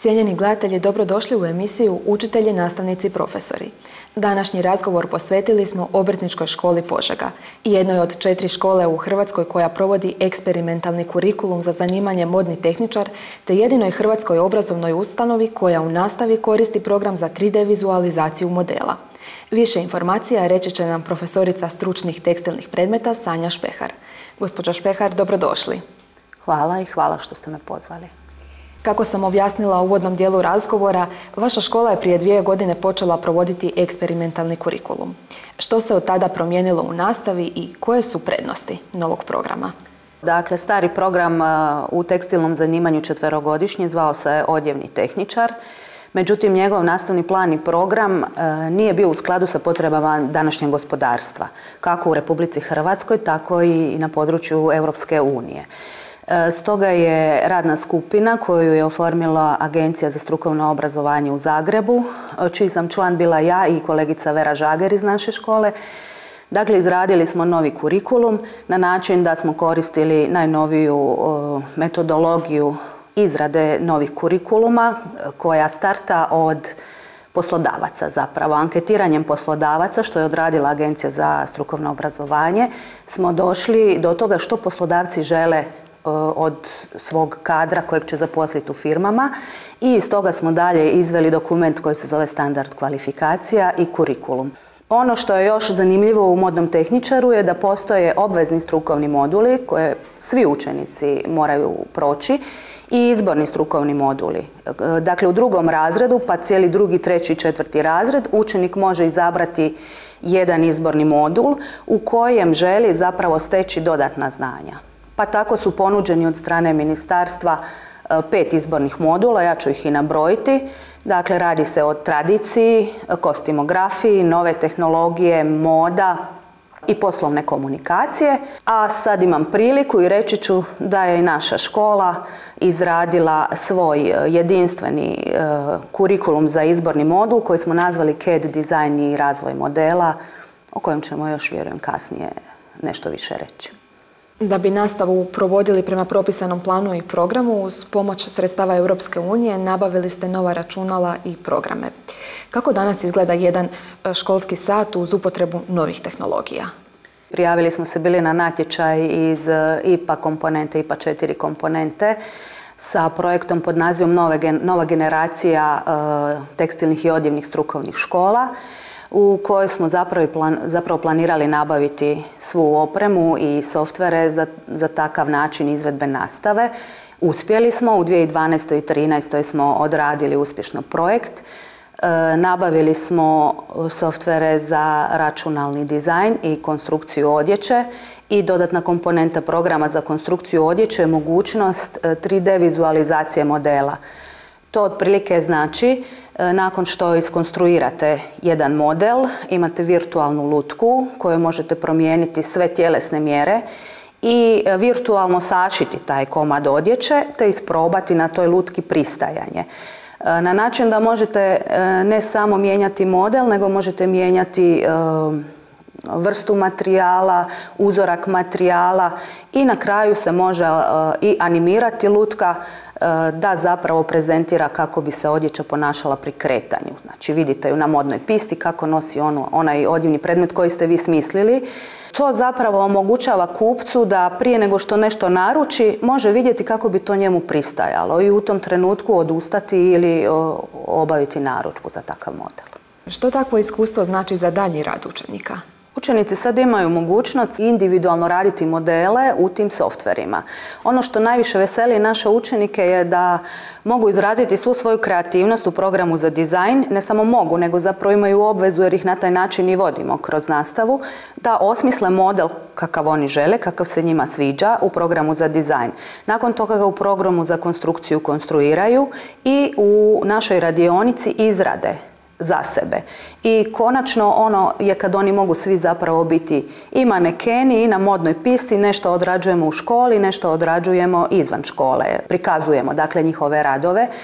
Cijenjeni gledatelji, dobrodošli u emisiju Učitelji, nastavnici, profesori. Današnji razgovor posvetili smo Obrtničkoj školi Požega, jednoj od 4 škole u Hrvatskoj koja provodi eksperimentalni kurikulum za zanimanje modni tehničar, te jedinoj hrvatskoj obrazovnoj ustanovi koja u nastavi koristi program za 3D vizualizaciju modela. Više informacija reći će nam profesorica stručnih tekstilnih predmeta Sanja Špehar. Gospođo Špehar, dobrodošli. Hvala i hvala što ste me pozvali. Kako sam objasnila u uvodnom dijelu razgovora, vaša škola je prije 2 godine počela provoditi eksperimentalni kurikulum. Što se od tada promijenilo u nastavi i koje su prednosti novog programa? Dakle, stari program u tekstilnom zanimanju 4-godišnji zvao se odjevni tehničar. Međutim, njegov nastavni plan i program nije bio u skladu sa potrebama današnjeg gospodarstva, kako u Republici Hrvatskoj, tako i na području Europske unije. Stoga je radna skupina koju je oformila Agencija za strukovno obrazovanje u Zagrebu, čiji sam član bila ja i kolegica Vera Žager iz naše škole. Dakle, izradili smo novi kurikulum na način da smo koristili najnoviju metodologiju izrade novih kurikuluma koja starta od poslodavaca zapravo. Anketiranjem poslodavaca, što je odradila Agencija za strukovno obrazovanje, smo došli do toga što poslodavci žele od svog kadra kojeg će zaposliti u firmama i iz toga smo dalje izveli dokument koji se zove standard kvalifikacija i kurikulum. Ono što je još zanimljivo u modnom tehničaru je da postoje obvezni strukovni moduli koje svi učenici moraju proći i izborni strukovni moduli. Dakle, u 2. razredu pa cijeli 2., 3. i 4. razred učenik može izabrati jedan izborni modul u kojem želi zapravo steći dodatna znanja. Pa tako su ponuđeni od strane ministarstva 5 izbornih modula, ja ću ih i nabrojiti. Dakle, radi se o tradiciji, kostimografiji, nove tehnologije, moda i poslovne komunikacije. A sad imam priliku i reći ću da je i naša škola izradila svoj jedinstveni kurikulum za izborni modul koji smo nazvali CAD dizajn i razvoj modela, o kojem ćemo još, vjerujem, kasnije nešto više reći. Da bi nastavu provodili prema propisanom planu i programu, uz pomoć sredstava Europske unije nabavili ste nova računala i programe. Kako danas izgleda jedan školski sat uz upotrebu novih tehnologija? Prijavili smo se bili na natječaj iz IPA komponente, IPA 4 komponente sa projektom pod nazivom Nova generacija tekstilnih i odjevnih strukovnih škola, u kojoj smo zapravo planirali nabaviti svu opremu i softvere za takav način izvedbe nastave. Uspjeli smo, u 2012. i 2013. smo odradili uspješno projekt. Nabavili smo softvere za računalni dizajn i konstrukciju odjeće i dodatna komponenta programa za konstrukciju odjeće je mogućnost 3D vizualizacije modela. To otprilike znači, nakon što iskonstruirate jedan model, imate virtualnu lutku koju možete promijeniti sve tjelesne mjere i virtualno sašiti taj komad odjeće te isprobati na toj lutki pristajanje. Na način da možete ne samo mijenjati model, nego možete mijenjati vrstu materijala, uzorak materijala i na kraju se može i animirati lutka da zapravo prezentira kako bi se odjeća ponašala pri kretanju. Znači, vidite ju na modnoj pisti kako nosi onaj odjevni predmet koji ste vi smislili. To zapravo omogućava kupcu da prije nego što nešto naruči može vidjeti kako bi to njemu pristajalo i u tom trenutku odustati ili obaviti narudžbu za takav model. Što takvo iskustvo znači za daljnji rad učenika? Učenici sad imaju mogućnost individualno raditi modele u tim softverima. Ono što najviše veseli naše učenike je da mogu izraziti svu svoju kreativnost u programu za dizajn. Ne samo mogu, nego zapravo imaju obvezu, jer ih na taj način i vodimo kroz nastavu, da osmisle model kakav oni žele, kakav se njima sviđa u programu za dizajn. Nakon toga ga u programu za konstrukciju konstruiraju i u našoj radionici izrade za sebe. I konačno ono je kad oni mogu svi zapravo biti i manekeni i na modnoj pisti, nešto odrađujemo u školi, nešto odrađujemo izvan škole, prikazujemo dakle njihove radove.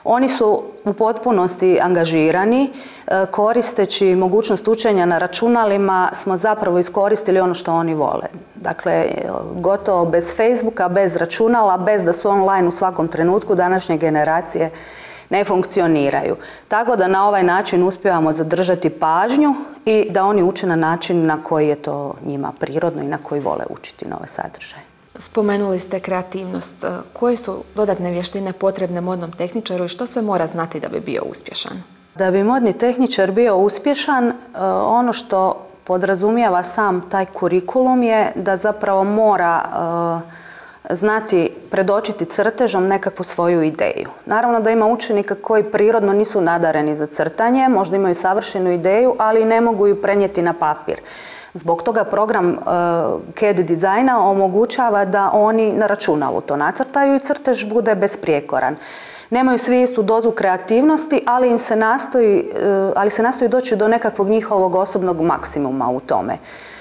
Oni su u potpunosti angažirani, koristeći mogućnost učenja na računalima smo zapravo iskoristili ono što oni vole. Dakle, gotovo bez Facebooka, bez računala, bez da su online u svakom trenutku, današnje generacije ne funkcioniraju. Tako da na ovaj način uspijevamo zadržati pažnju i da oni uče na način na koji je to njima prirodno i na koji vole učiti nove sadržaje. Spomenuli ste kreativnost. Koje su dodatne vještine potrebne modnom tehničaru i što sve mora znati da bi bio uspješan? Da bi modni tehničar bio uspješan, ono što podrazumijeva sam taj kurikulum je da zapravo mora znati predočiti crtežom nekakvu svoju ideju. Naravno da ima učenika koji prirodno nisu nadareni za crtanje, možda imaju savršenu ideju, ali ne mogu ju prenijeti na papir. Zbog toga program CAD dizajna omogućava da oni na računalu to nacrtaju i crtež bude besprijekoran. Nemaju svi istu dozu kreativnosti, ali se nastoji doći do nekakvog njihovog osobnog maksimuma u tome.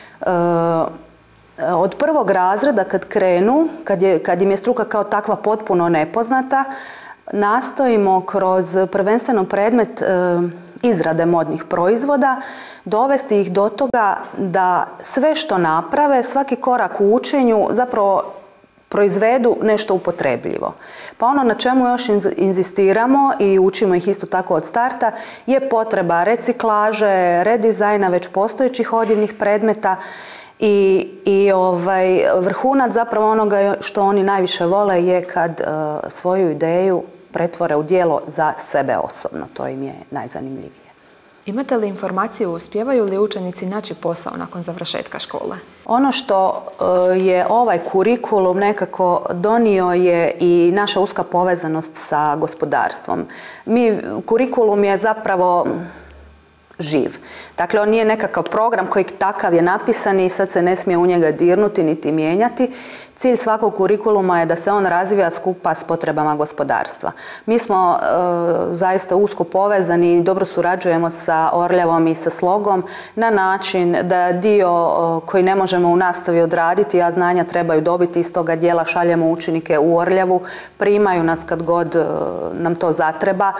Od prvog razreda kad krenu, kad im je struka kao takva potpuno nepoznata, nastojimo kroz prvenstveno predmet izrade modnih proizvoda dovesti ih do toga da sve što naprave, svaki korak u učenju zapravo proizvedu nešto upotrebljivo. Pa ono na čemu još inzistiramo i učimo ih isto tako od starta je potreba reciklaže, redizajna već postojećih odjevnih predmeta i vrhunac zapravo onoga što oni najviše vole je kad svoju ideju pretvore u djelo za sebe osobno. To im je najzanimljivije. Imate li informaciju uspijevaju li učenici naći posao nakon završetka škole? Ono što je ovaj kurikulum nekako donio je i naša uska povezanost sa gospodarstvom. Kurikulum je zapravo živ. Dakle, on nije nekakav program koji takav je napisan i sad se ne smije u njega dirnuti niti mijenjati. Cilj svakog kurikuluma je da se on razvija skupa s potrebama gospodarstva. Mi smo zaista usko povezani i dobro surađujemo sa Orljavom i sa Slogom na način da dio koji ne možemo u nastavi odraditi, a znanja trebaju dobiti iz toga dijela, šaljemo učenike u Orljavu, primaju nas kad god nam to zatreba.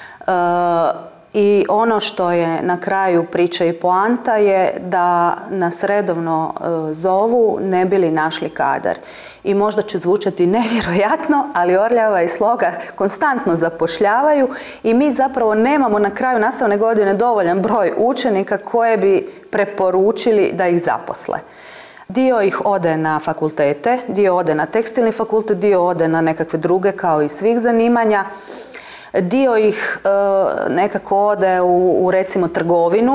I ono što je na kraju priče i poanta je da nas redovno zovu ne bi li našli kadar. I možda će zvučati nevjerojatno, ali Orljava i Sloga konstantno zapošljavaju i mi zapravo nemamo na kraju nastavne godine dovoljan broj učenika koje bi preporučili da ih zaposle. Dio ih ode na fakultete, dio ode na tekstilni fakultet, dio ode na nekakve druge kao i svih zanimanja. Dio ih nekako ode u recimo trgovinu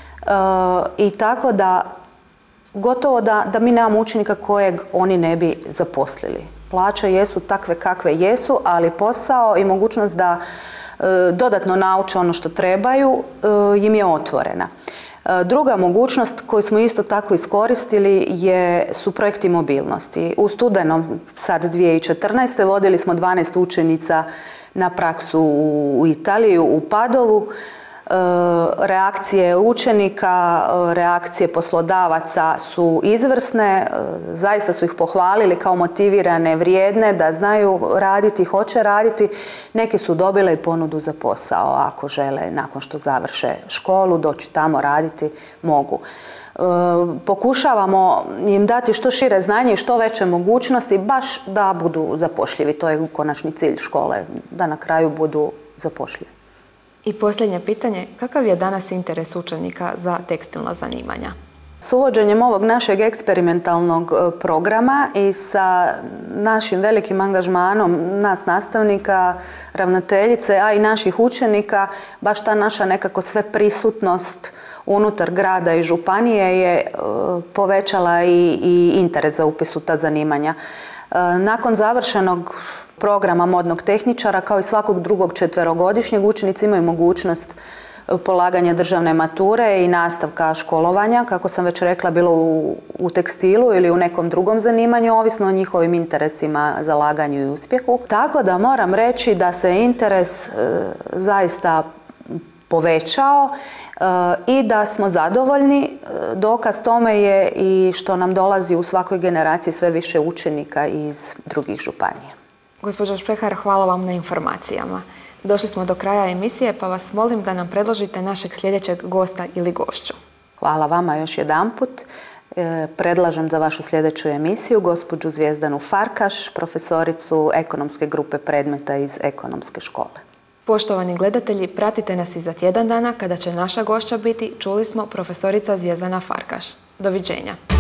i tako da gotovo da mi nemamo učenika kojeg oni ne bi zaposlili. Plaće jesu takve kakve jesu, ali posao i mogućnost da dodatno nauče ono što trebaju im je otvorena. Druga mogućnost koju smo isto tako iskoristili su projekti mobilnosti. U studenom, sad 2014. vodili smo 12 učenica na praksu u Italiju, u Padovu. Reakcije učenika, reakcije poslodavaca su izvrsne, zaista su ih pohvalili kao motivirane, vrijedne, da znaju raditi, hoće raditi. Neki su dobile i ponudu za posao, ako žele nakon što završe školu, doći tamo raditi, mogu. Pokušavamo im dati što šire znanje i što veće mogućnosti, baš da budu zapošljivi. To je konačni cilj škole, da na kraju budu zapošljivi. I posljednje pitanje, kakav je danas interes učenika za tekstilna zanimanja? S uvođenjem ovog našeg eksperimentalnog programa i sa našim velikim angažmanom nas nastavnika, ravnateljice, a i naših učenika, baš ta naša nekako sve prisutnost unutar grada i županije je povećala i interes za upis u ta zanimanja. Nakon završenog programa modnog tehničara, kao i svakog drugog četverogodišnjeg, učenici imaju mogućnost polaganja državne mature i nastavka školovanja, kako sam već rekla, bilo u tekstilu ili u nekom drugom zanimanju, ovisno o njihovim interesima, zalaganju i uspjehu. Tako da moram reći da se interes zaista povećao i da smo zadovoljni. Dokaz tome je i što nam dolazi u svakoj generaciji sve više učenika iz drugih županija. Gospođo Šprehar, hvala vam na informacijama. Došli smo do kraja emisije, pa vas molim da nam predložite našeg sljedećeg gosta ili gošću. Hvala vama još jedanput. Predlažem za vašu sljedeću emisiju gospođu Zvijezdanu Farkaš, profesoricu ekonomske grupe predmeta iz ekonomske škole. Poštovani gledatelji, pratite nas i za tjedan dana kada će naša gošća biti, čuli smo, profesorica Zvjezdana Farkaš. Doviđenja.